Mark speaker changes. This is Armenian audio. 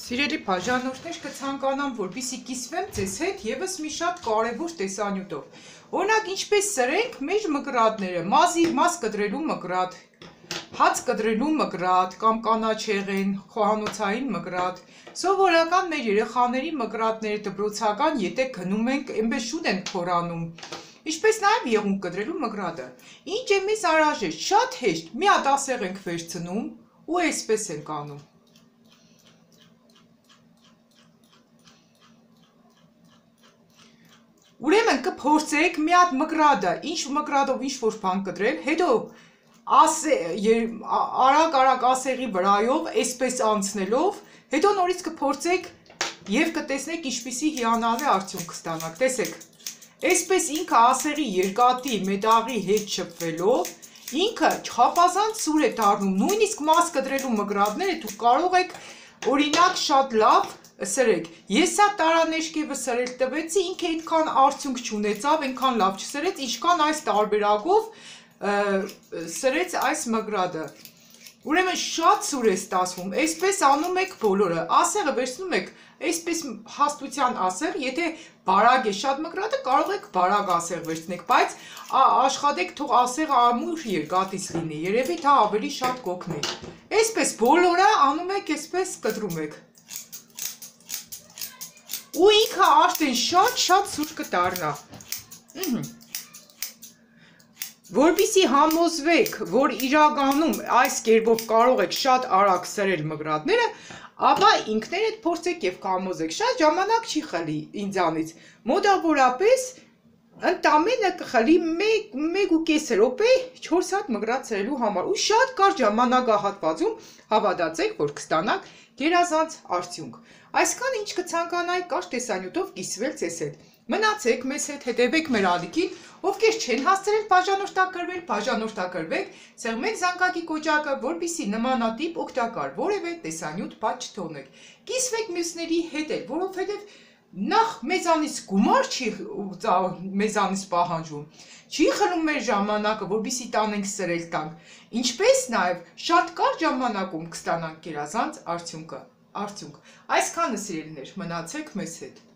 Speaker 1: Սիրելի բաժանորդներ, կցանկանամ, որպեսզի կիսվեմ ձեզ հետ եւս մի շատ կարևոր տեսանյութով։ Օրինակ, ինչպես սրենք մեր մկրատները, մաս կտրելու մկրատ, հաց կտրելու մկրատ կամ կանաչեղեն, խոհանոցային մկրատ, սովորական մեր երեխաների մկրատները դպրոցական, եթե գնում ենք, այնպես շուտ են փորանում։ Ինչպես նաև եղունգ կտրելու մկրատը։ Ինչ է մեզ անհրաժեշտ, շատ հեշտ, մի հատ ասեղ ենք վերցնում ու այսպես ենք անում։ Ուրեմն կփորձեք մի հատ մկրատը, ինչ մկրատով ինչ որ բան կտրել, հետո արագ ասեղի վրայով, այսպես անցնելով, հետո նորից կփորձեք եւ կտեսնեք ինչպիսի հիանալի արդյունք կստանաք, տեսեք։ Այսպես ինքը ասեղի երկաթի մետաղի հետ շփվելով, ինքը չափազանց սուր է դառնում, նույնիսկ մաս կտրելու մկրատները դուք կարող եք օրինակ շատ լավ սրեք։ Ես սա տարանեշկևը սրել տվեցի, ինքը այդքան արդյունք չունեցավ, այնքան լավ չսրեց, ինչքան այս տարբերակով սրեց այս մկրատը։ Ուրեմն շատ սուր է ստացվում, այսպես անում եք բոլորը, ասեղը վերցնում եք, այսպես հաստության ասեղ, եթե բարակ է շատ մկրատը, կարող եք բարակ ասեղ վերցնեք, բայց աշխատեք թող ասեղը ամուր երկաթից լինի, երևի դա ավելի շատ կօգնի։ Այսպես բոլորը անում եք, այսպես կտրում եք։ Ու ինքը արդեն շատ սուր կդառնա։ Որպեսզի համոզվեք, որ իրականում այս կերպով կարող եք շատ արագ սրել մկրատները, ապա ինքներդ փորձեք եւ կհամոզեք, շատ ժամանակ չի խլի ինձանից, մոտավորապես ընդամենը կխլի 1.5 րոպե 4 հատ մկրատ սրելու համար ու շատ կարճ ժամանակահատվածում հավատացեք, որ կստանաք գերազանց արդյունք։ Այսքան ինչ կցանկանայի կարճ տեսանյութով կիսվել ձեզ հետ։ Մնացեք մեզ հետ, հետևեք մեր ալիքին, ովքեր չեն հասցրել բաժանորդակրվել, բաժանորդակրվեք, սեղմեք զանգակի կոճակը, որպեսզի նմանատիպ օգտակար որևէ տեսանյութ բաց չթողնեք։ Կիսվեք մյուսների հետ էլ, որովհետև նախ մեզանից գումար չի մեզանից պահանջվում, չի խլում մեր ժամանակը, որպեսզի տանենք սրել տանք, ինչպես նաև շատ կարճ ժամանակում կստանանք գերազանց արդյունք։ Այսքանը սիրելիներ, մնացեք մեզ հետ։